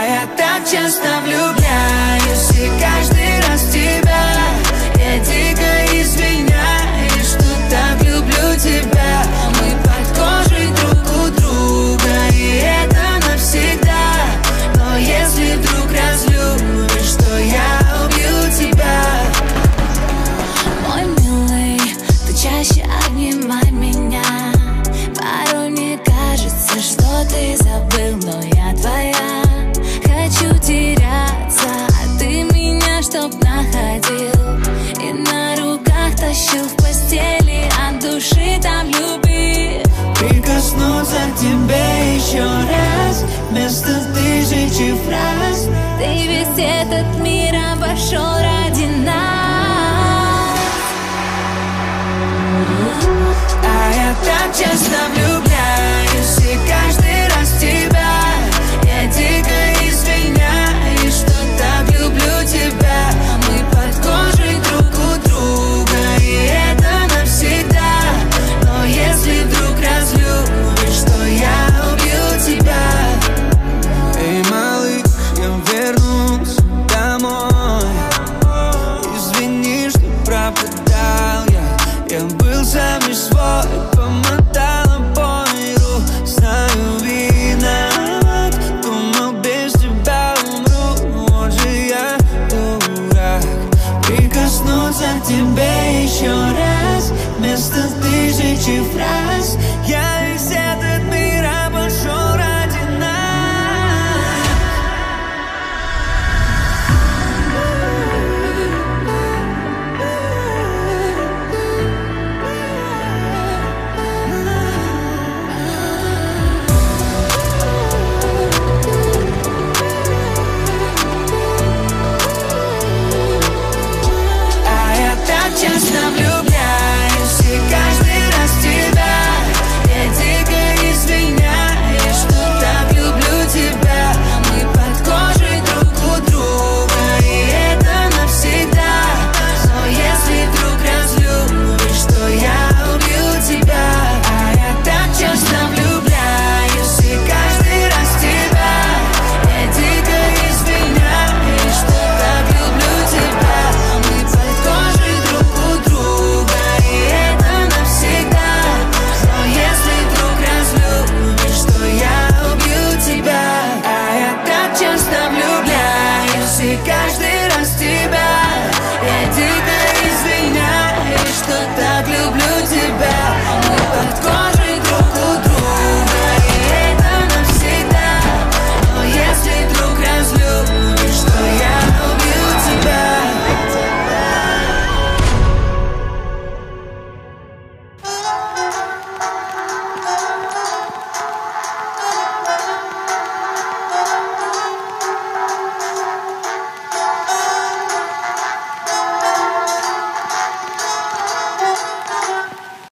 я так часто влюбляюсь, и каждый раз в тебя я дико извиняюсь, что так люблю тебя. Мы под кожей друг у друга, и это навсегда. Но если вдруг разлюбишь, то я убью тебя. Мой милый, ты чаще обнимай меня. Порой мне кажется, что ты забыл, но я твоя. Хочу теряться, а ты меня чтоб находил, и на руках тащил в постели, от души там любви. Прикоснуться к тебе еще раз, вместо тысячи фраз. Ты весь этот мир обошел ради нас. А я так часто влюбляюсь,